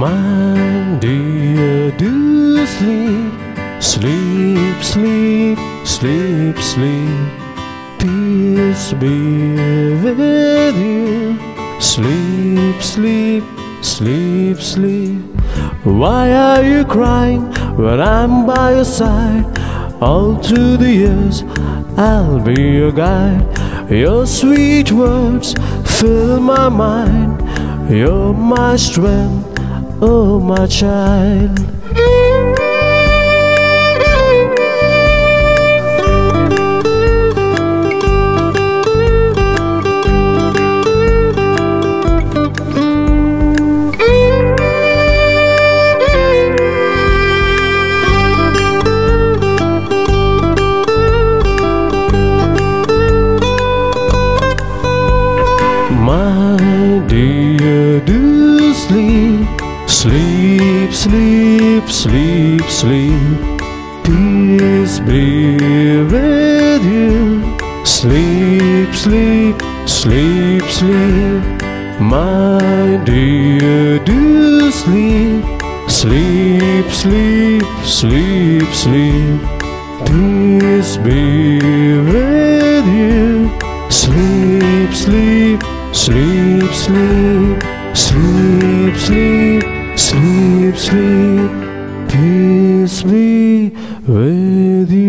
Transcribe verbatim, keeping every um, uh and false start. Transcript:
My dear, do sleep, sleep, sleep, sleep, sleep. Peace be with you. Sleep, sleep, sleep, sleep. Why are you crying when I'm by your side? All through the years I'll be your guide. Your sweet words fill my mind. You're my strength, oh my child. My dear, do sleep, sleep, sleep, sleep, sleep. Peace be with you. Sleep, sleep, sleep, sleep. My dear, do sleep, sleep, sleep, sleep, sleep. Peace be with you. Sleep, sleep, sleep, sleep, sleep, sleep, sleep, sleep. Peace be with you.